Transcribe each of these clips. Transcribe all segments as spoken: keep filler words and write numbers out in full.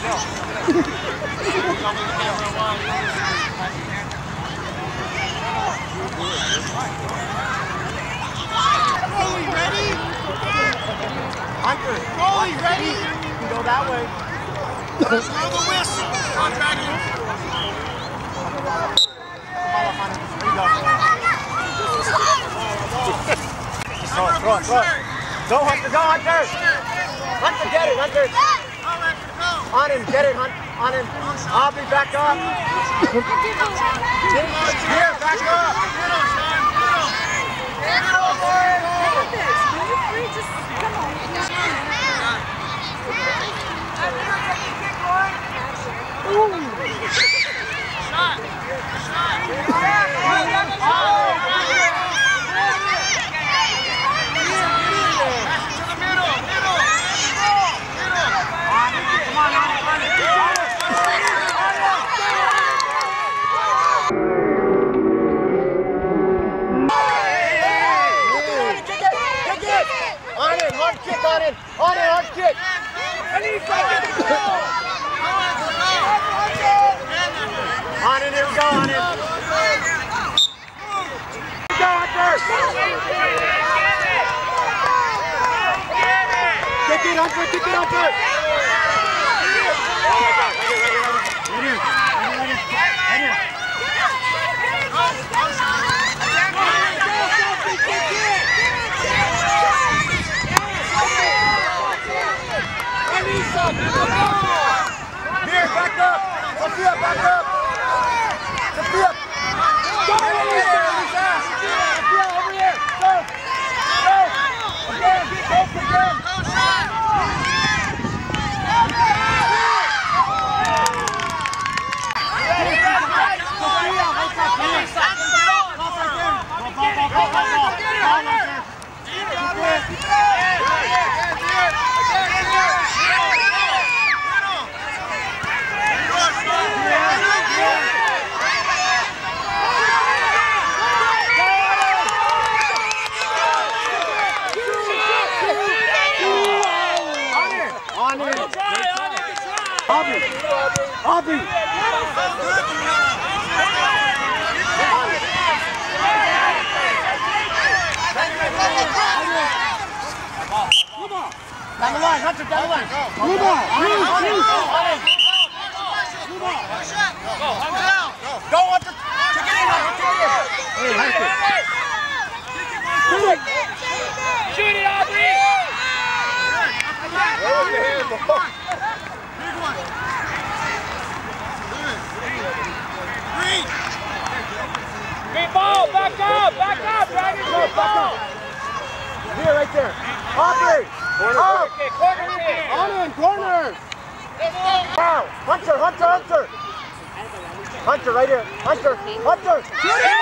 Goalie, ready? Hunter, goalie, ready? You can go that way. Blow the whistle. Come on, Dragon. Ball up on him. There you go. Throw it, throw it, throw it. Go, Hunter, go, Hunter. Hunter, get it, Hunter. On him, get it, Hunter. On him. Aubrey, back up. Here, back up. Shot! Shot! Kick on it! On it, hard kick! On it, here we go, on it! Go, Hunter! Kick it, Hunter! Kick it, Hunter! Right here, right here, right here. Here, back up! Sophia, back up! Sophia! Go over here! Sophia, over here! Go! Go! Again! Go again! Aubrey! Aubrey! Down the line, Hunter, down the line. Blue ball. Blue ball. Blue ball. Go, Hunter. Go, Hunter. Kick it in, Hunter. Kick it in. Hey, Hunter. Shoot it, Aubrey! Where's the handball? Big one. Green. Green ball, back up, back up, Dragon, green ball. Here, right there. Aubrey. Corner kick, corner kick. On in, corner. Wow. Hunter, Hunter, Hunter. Hunter, right here. Hunter, Hunter. Shoot it.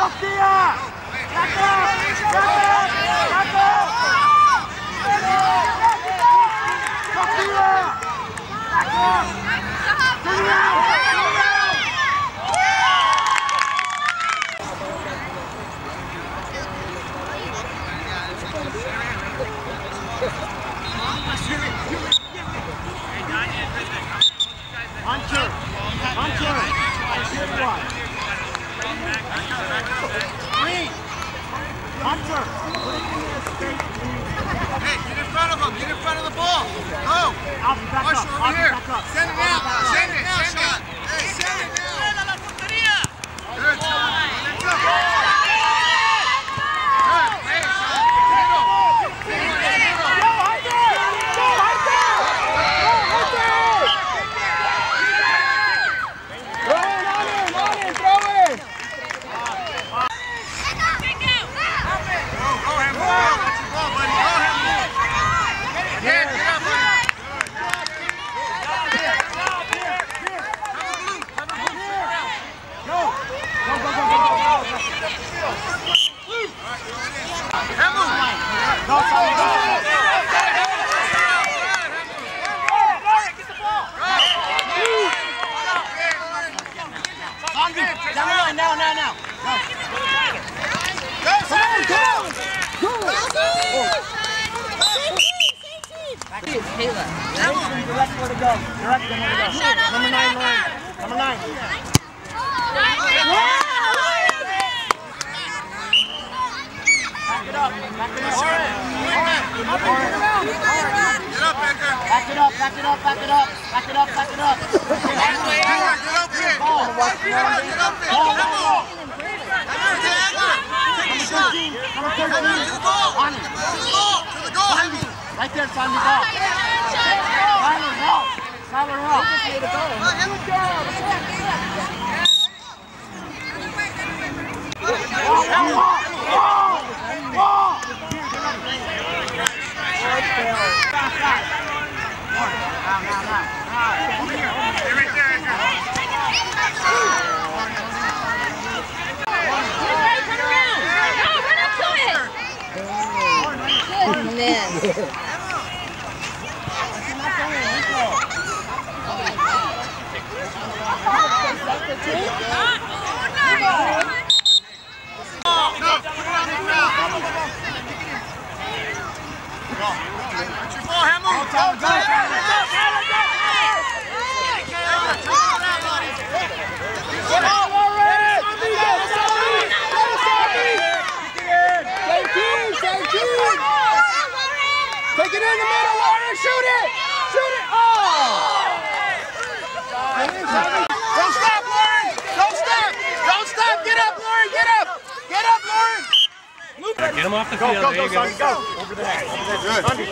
Sophia! Back up! Back up! Back up! Sophia! Back up! Turn around! Hunter! Hunter! Green! Hunter! Hey, get in front of him. Get in front of the ball. Go. I'll be back Push up. over I'll be here. back up. Send it I'll out. be back up. Send it. Send it. Hey, send it now. Good. Good. Hey, handle. Handle. Go, Hunter! Go, Hunter! Go, Hunter! Throw it on him, on him, throw it! Go, go, Hamilton. Go. That's your ball, buddy. Go, Hamilton. Again, get up, buddy. Go! Go, go, go, go, go, go! Hamilton. Go, Sonny, go! Sonny, down the line, now, now, now! Go! Come on, go! Go! Back to Kayla. Direct where to go. Direct them where to go. Number nine, Lauren. Number nine. Back it up. Back it up. Get up, Edgar. Back it up. Back it up. Back it up. Back it up. Back it up. Edgar, get up here. Ball. Edgar, get up here. Ball. Come Ball. on. Edgar, to Edgar. Take a shot. Number Edgar, thirteen. to the ball. On it. To the ball. To the goal, Hamilton. Right there, Sonny. Ball. Tyler, help. Tyler, help. Good job. Ball. Ball. Ball. Ball. Fast, fast. Now, now, now. Stay right there, Goodness. That's your ball, Hamilton. Go, go, Take it in the middle, Lauren! Shoot it! Shoot it! Oh! Don't stop, Lauren! Don't stop! Don't stop! Get up, Lauren! Get up! Get up, Lauren! Get him off the Go, field. go, There go, you go. Sonny, go! Over the net, over the net.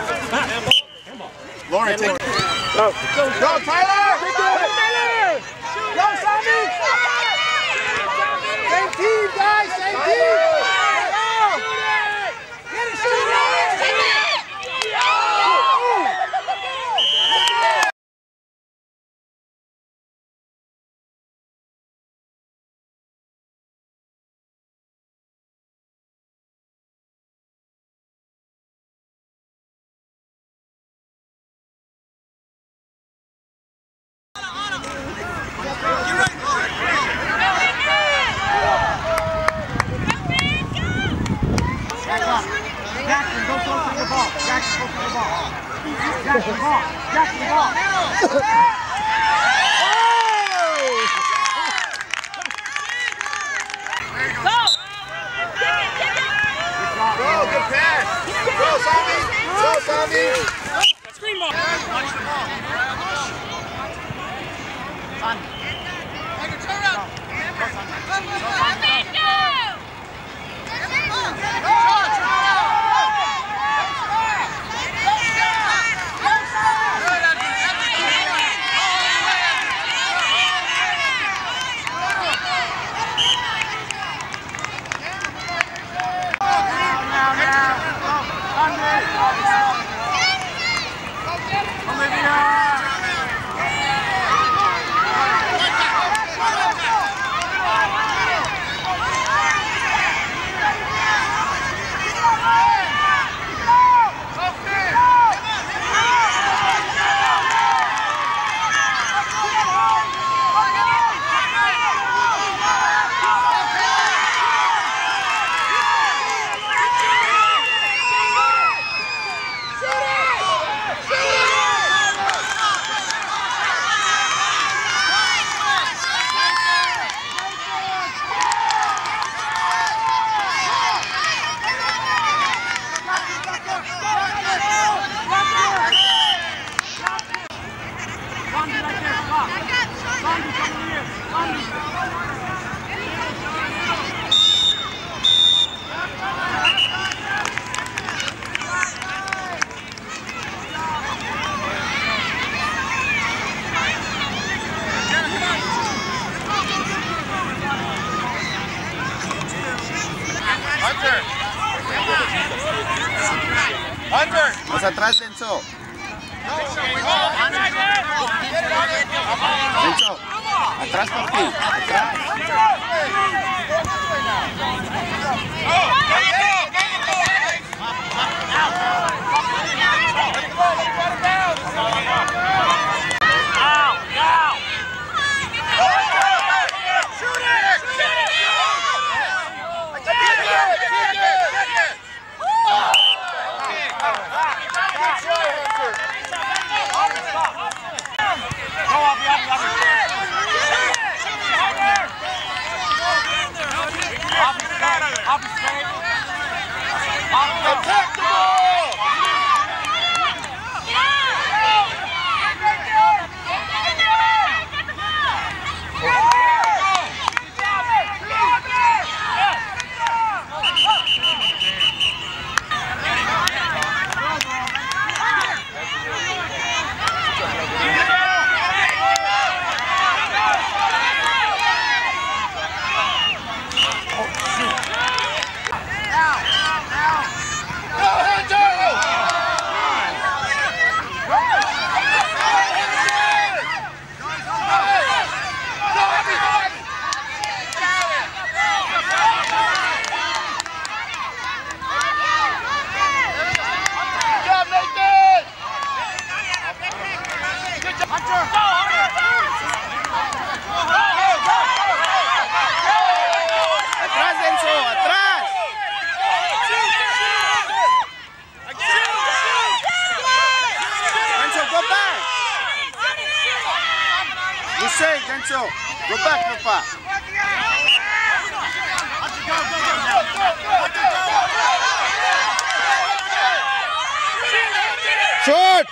Good. Lauren, take it. Go, go, go, Tyler! Tyler! Go, Sonny! Same team, guys! Same team! Get it, shoot it! Jackson, go close to the ball. Jackson, go to the ball. Jackson, ball. Jackson, ball. Go, good pass. Go, Sammy. Go, Sammy. Screen ball. Watch the ball. Edgar, turn around. Under. Más atrás, Denso. Denso. Atrás, papi. Atrás. Attack the ball! Atrás, Denso, atrás. Denso, go back. You say, Denso, go back, Papa. Short.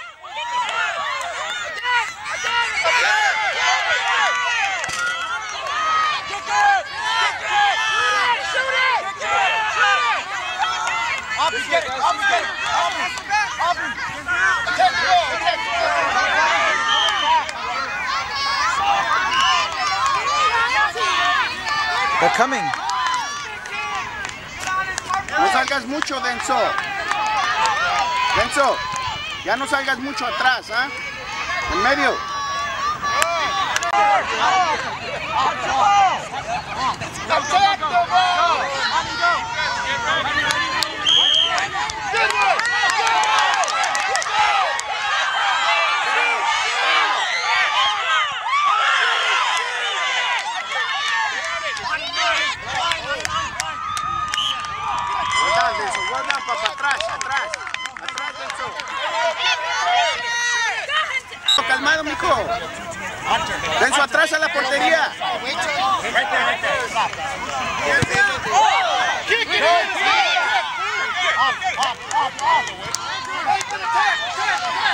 Get it! Get it! Get it! Attack the ball! Attack the ball! They're coming. No salgas mucho, Denso. Denso, ya no salgas mucho atrás, ¿ah? ¿eh? En medio. Attack the ball! Papá, atrás, atrás, atrás, Denso. Calmado, mijo. Denso, atrás a la portería. Kick it! Off, off, off, off.